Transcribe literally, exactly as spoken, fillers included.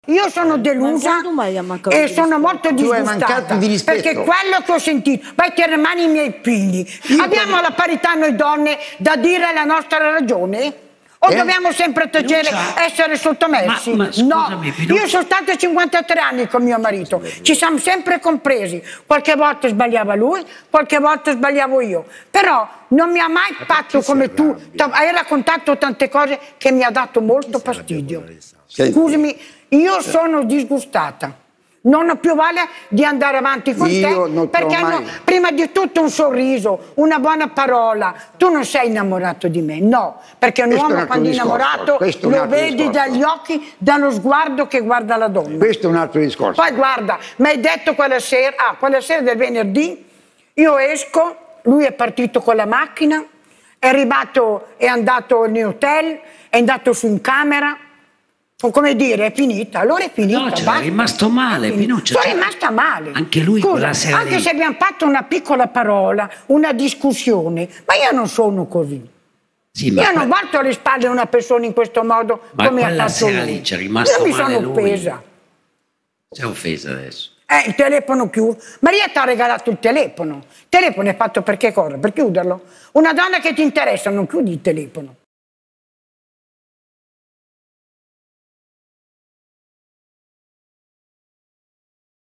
io sono delusa e sono molto disgustata di perché quello che ho sentito, vai ti rimani i miei figli, io abbiamo per... la parità noi donne da dire la nostra ragione? O eh? dobbiamo sempre tacere, essere sottomessi? Ma, ma scusami, no, io sono stata cinquantatré anni con mio marito, ci siamo sempre compresi, qualche volta sbagliava lui, qualche volta sbagliavo io, però non mi ha mai ma fatto come tu, hai raccontato tante cose che mi ha dato molto fastidio. Scusami, io sono disgustata. Non ho più voglia di andare avanti con io te perché hanno prima di tutto un sorriso, una buona parola. Tu non sei innamorato di me, no, perché un uomo quando è innamorato lo vedi discorso. dagli occhi, dallo sguardo che guarda la donna. Questo è un altro discorso. Poi guarda, mi hai detto quella sera, ah, quella sera del venerdì, io esco, lui è partito con la macchina, è arrivato, è andato in hotel, è andato su in camera. Come dire, è finita, allora è finita. No, c'era rimasto male. Sono rimasta male. Anche lui Scusa, quella sera anche lì. se abbiamo fatto una piccola parola, una discussione, ma io non sono così. Sì, ma io que... non volto alle spalle una persona in questo modo ma come ha quella fatto sera lui. lì c'è rimasto io mi male sono offesa. Si è offesa adesso. Eh, il telefono chiuso. Maria ti ha regalato il telefono. Il telefono è fatto per che cosa? Per chiuderlo. Una donna che ti interessa non chiudi il telefono.